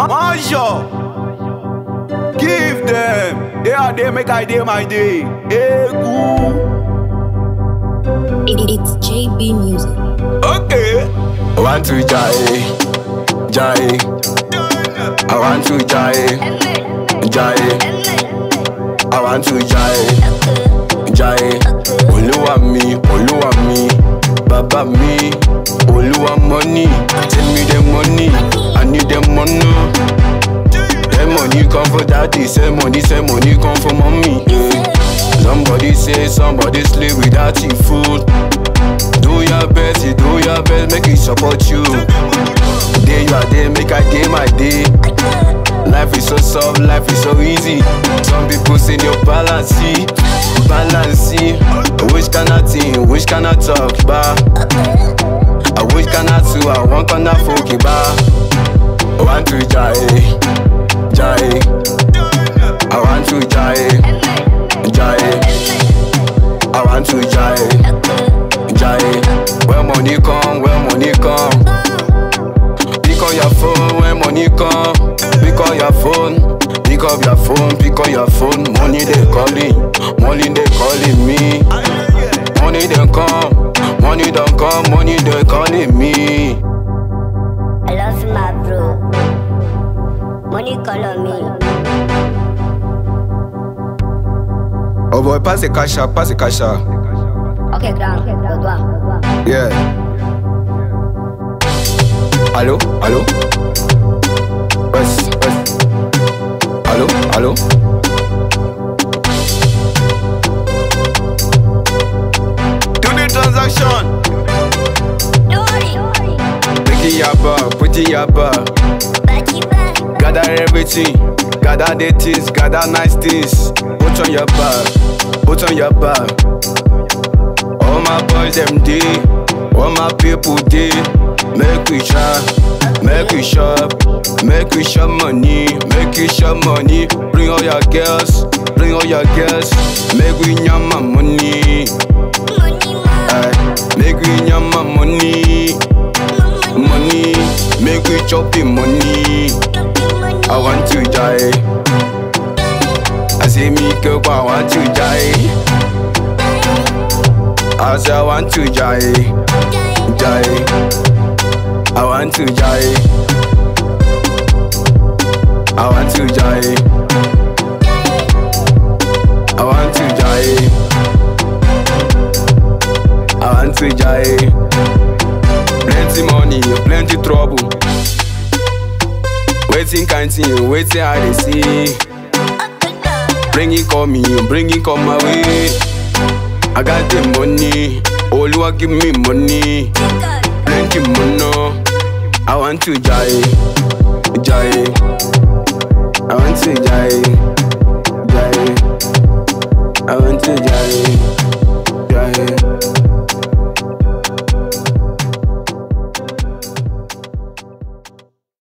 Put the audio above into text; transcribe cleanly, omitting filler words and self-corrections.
Majouh, give them. They are there, make I day my day. Hey, good. It's JB Music. Okay. I want to Jaiye, Jaiye. I want to Jaiye, Jaiye. I want to Jaiye, Jaiye. Oluwa mi, Baba mi. Oluwa money, send me the money. I need the money. The money come for daddy, say money come for mommy. Somebody say somebody sleep without your food. Do your best, make it support you. Day you are day, make I day my day. Life is so soft, life is so easy. Some people say your balance. Which can I talk, ba? I wish can I do, I want can I fuck ba? I want to Jaiye, Jaiye. I want to Jaiye, Jaiye. I want to Jaiye, Jaiye. Where money come, pick up your phone. When money come, pick up your phone. Pick up your phone. Money they calling me. Money they come, money don't come, money they calling me. I love you, my bro. Money call on me. Oh boy, pass the cash up. Okay, grand. Go down. Yeah. Allô? West. Allô? Do the transaction. Take it your bar, put it your bar. Gather everything, gather the things, gather nice things. Put on your bar. All my boys them day, all my people day. Make we shop money. Bring all your girls. Make we nyam my money. Make we nyam my money. Make we chop the money. I want to Jaiye. I say me girl, I want to Jaiye. I say I want to Jaiye. I want to Jaiye. I want to Jaiye. I want to Jaiye. I want to Jaiye. Plenty money, plenty trouble. Waiting kind thing, waiting how they see. Bring it come my way. I got the money, Oluwa give me money. Plenty money. I want to Jaiye. I want to Jaiye. I want to Jaiye.